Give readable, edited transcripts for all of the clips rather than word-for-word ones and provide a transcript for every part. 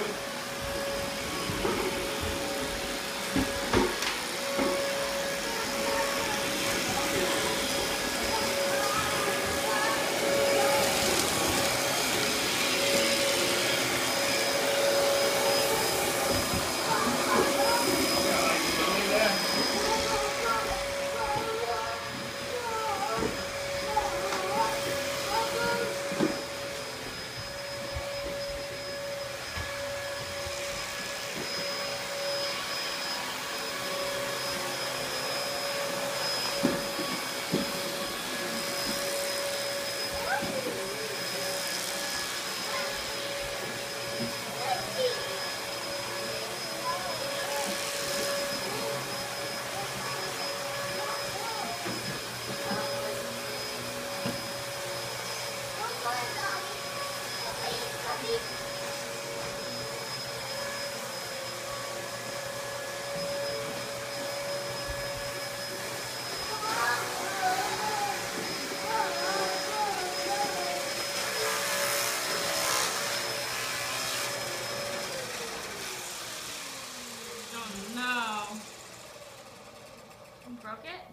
Oh no. You broke it?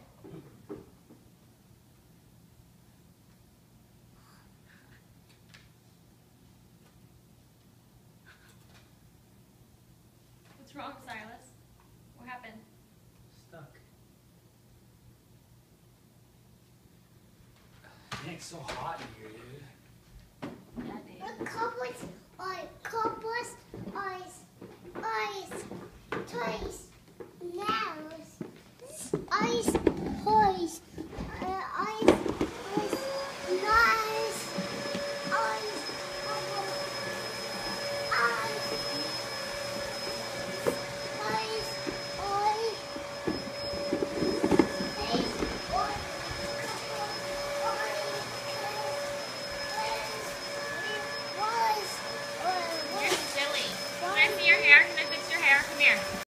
What's wrong, Silas? What happened? Stuck. Man, it's so hot in here, dude. Yeah, dude. The cobwebs, eyes, toys, nails, eyes, toys,